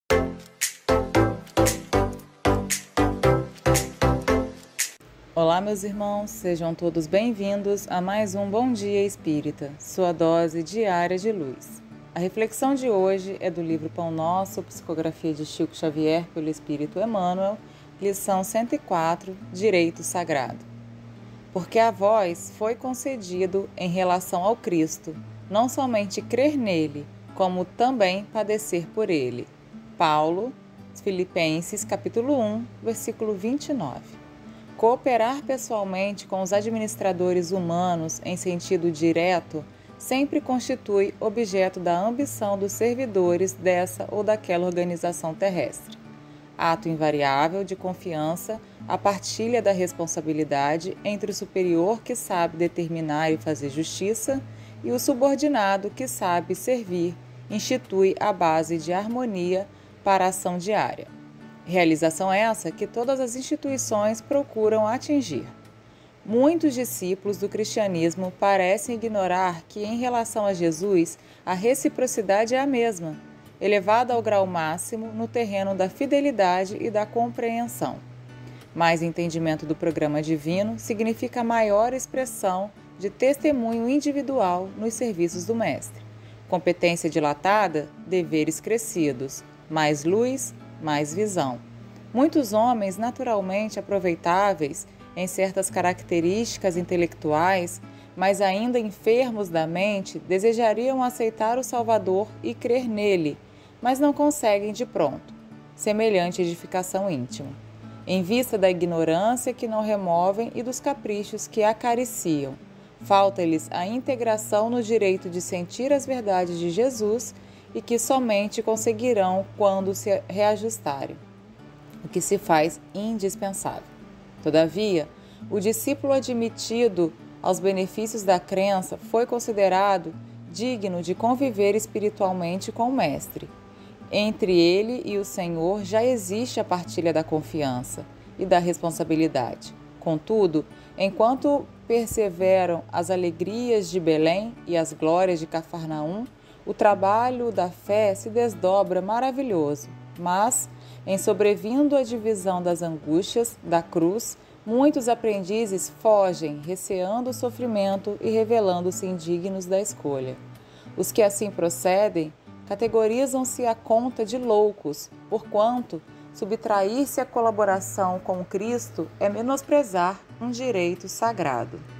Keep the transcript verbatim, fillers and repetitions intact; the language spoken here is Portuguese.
Olá, meus irmãos, sejam todos bem-vindos a mais um Bom Dia Espírita, sua dose diária de luz. A reflexão de hoje é do livro Pão Nosso, psicografia de Chico Xavier pelo Espírito Emmanuel, lição cento e quatro, Direito Sagrado. Porque a vós foi concedido em relação ao Cristo, não somente crer nele, como também padecer por ele. Paulo, Filipenses, capítulo um, versículo vinte e nove. Cooperar pessoalmente com os administradores humanos em sentido direto sempre constitui objeto da ambição dos servidores dessa ou daquela organização terrestre. Ato invariável de confiança, a partilha da responsabilidade entre o superior que sabe determinar e fazer justiça e o subordinado que sabe servir, institui a base de harmonia para a ação diária. Realização essa que todas as instituições procuram atingir. Muitos discípulos do cristianismo parecem ignorar que, em relação a Jesus, a reciprocidade é a mesma, elevada ao grau máximo no terreno da fidelidade e da compreensão. Mais entendimento do programa divino significa maior expressão de testemunho individual nos serviços do Mestre. Competência dilatada, deveres crescidos, mais luz, mais visão. Muitos homens naturalmente aproveitáveis em certas características intelectuais, mas ainda enfermos da mente, desejariam aceitar o Salvador e crer nele, mas não conseguem de pronto, semelhante edificação íntima, em vista da ignorância que não removem e dos caprichos que acariciam. Falta-lhes a integração no direito de sentir as verdades de Jesus e que somente conseguirão quando se reajustarem, o que se faz indispensável. Todavia, o discípulo admitido aos benefícios da crença foi considerado digno de conviver espiritualmente com o Mestre. Entre ele e o Senhor já existe a partilha da confiança e da responsabilidade. Contudo, enquanto perseveram as alegrias de Belém e as glórias de Cafarnaum, o trabalho da fé se desdobra maravilhoso, mas, em sobrevindo a divisão das angústias da cruz, muitos aprendizes fogem, receando o sofrimento e revelando-se indignos da escolha. Os que assim procedem categorizam-se à conta de loucos, porquanto subtrair-se à colaboração com Cristo é menosprezar um direito sagrado.